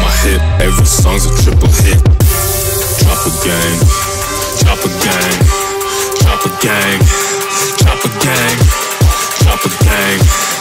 my hip, every song's a triple hit. Chopper gang, chopper gang, chopper gang, chopper gang, chopper gang.